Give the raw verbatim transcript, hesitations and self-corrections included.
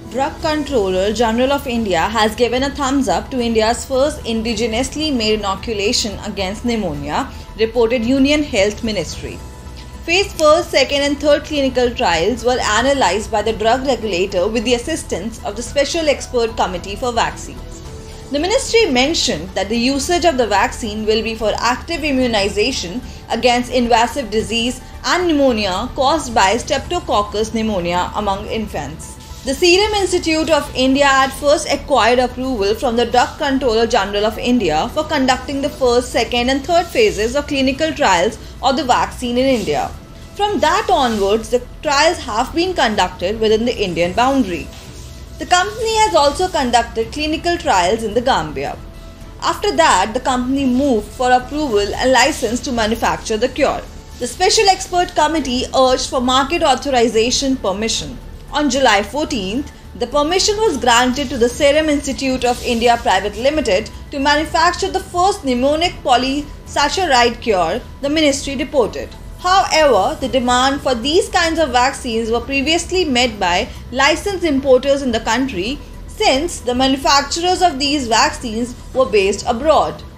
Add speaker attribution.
Speaker 1: Drug Controller General of India has given a thumbs up to India's first indigenously made inoculation against pneumonia, reported Union Health Ministry. Phase first, second and third clinical trials were analysed by the drug regulator with the assistance of the Special Expert Committee for Vaccines. The ministry mentioned that the usage of the vaccine will be for active immunization against invasive disease and pneumonia caused by Streptococcus pneumonia among infants. The Serum Institute of India had first acquired approval from the Drug Controller General of India for conducting the first, second and third phases of clinical trials of the vaccine in India. From that onwards, the trials have been conducted within the Indian boundary. The company has also conducted clinical trials in the Gambia. After that, the company moved for approval and license to manufacture the cure. The Special Expert Committee urged for market authorization permission. On July fourteenth, the permission was granted to the Serum Institute of India Private Limited to manufacture the first pneumonic polysaccharide cure, the ministry reported. However, the demand for these kinds of vaccines were previously met by licensed importers in the country, since the manufacturers of these vaccines were based abroad.